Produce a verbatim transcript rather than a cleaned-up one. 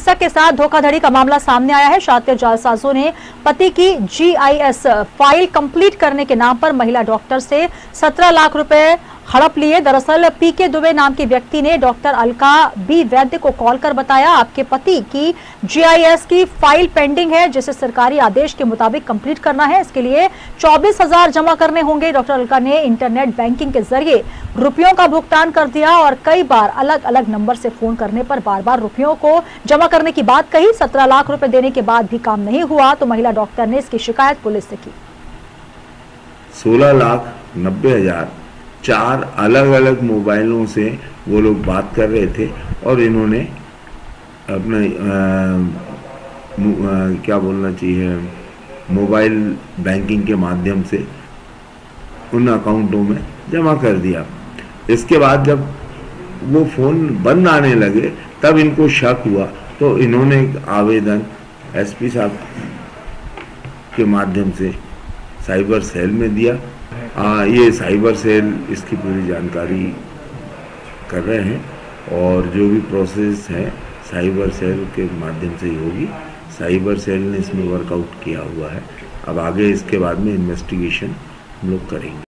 के साथ धोखाधड़ी का मामला सामने आया है। शातिर जालसाजों ने पति की जीआईएस फाइल कंप्लीट करने के नाम पर महिला डॉक्टर से सत्रह लाख रुपए हड़प लिए। दरअसल पीके दुबे नाम के व्यक्ति ने डॉक्टर अलका बी वैद्य को कॉल कर बताया, आपके पति की जीआईएस की फाइल पेंडिंग है जिसे सरकारी आदेश के मुताबिक कंप्लीट करना है। इसके लिए चौबीस हजार जमा करने होंगे। डॉक्टर अलका ने इंटरनेट बैंकिंग के जरिए रुपयों का भुगतान कर दिया और कई बार अलग अलग नंबर से फोन करने पर बार बार रुपयों को जमा करने की बात कही। सत्रह लाख रुपए देने के बाद भी काम नहीं हुआ तो महिला डॉक्टर ने इसकी शिकायत पुलिस से की। सोलह लाख नब्बे हजार चार अलग अलग मोबाइलों से वो लोग बात कर रहे थे और इन्होंने अपने क्या बोलना चाहिए मोबाइल बैंकिंग के माध्यम से उन अकाउंटों में जमा कर दिया। इसके बाद जब वो फ़ोन बंद आने लगे तब इनको शक हुआ तो इन्होंने एक आवेदन एसपी साहब के माध्यम से साइबर सेल में दिया। आ, ये साइबर सेल इसकी पूरी जानकारी कर रहे हैं और जो भी प्रोसेस है साइबर सेल के माध्यम से ही होगी। साइबर सेल ने इसमें वर्कआउट किया हुआ है। अब आगे इसके बाद में इन्वेस्टिगेशन हम लोग करेंगे।